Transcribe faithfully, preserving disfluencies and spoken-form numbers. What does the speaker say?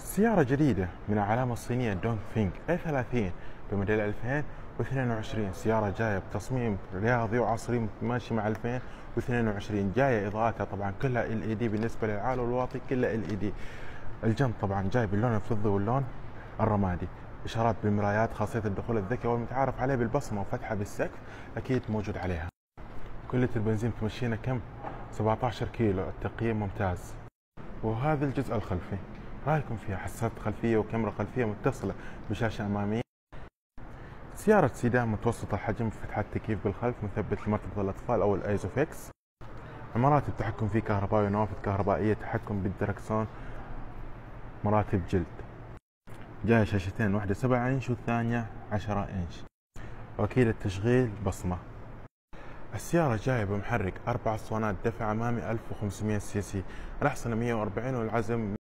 سيارة جديدة من العلامة الصينية دونغ فينغ اي ثلاثين بموديل ألفين واثنين وعشرين. سيارة جاية بتصميم رياضي وعصري ماشي مع ألفين واثنين وعشرين. جاية اضاءاتها طبعا كلها ال اي دي، بالنسبة للعالي والواطي كلها ال اي دي. الجنب طبعا جاي باللون الفضي واللون الرمادي. اشارات بالمرايات، خاصية الدخول الذكي والمتعارف عليه بالبصمة وفتحة بالسقف اكيد موجود عليها. كلة البنزين تمشينا كم؟ سبعة عشر كيلو. التقييم ممتاز. وهذا الجزء الخلفي، رايكم فيها؟ حساسات خلفية وكاميرا خلفية متصلة بشاشة أمامية. سيارة سيدان متوسط الحجم، فتحات تكييف بالخلف، مثبت لمرتبة الأطفال أو الأيزوفيكس. مراتب تحكم فيه كهربائي ونوافذ كهربائية، تحكم بالدركسون، مراتب جلد. جاية شاشتين، واحدة سبعة إنش والثانية عشرة إنش، وأكيد التشغيل بصمة. السيارة جاية بمحرك أربع اسطوانات دفع أمامي ألف وخمسمئة سي سي، الأحصنة مئة وأربعين والعزم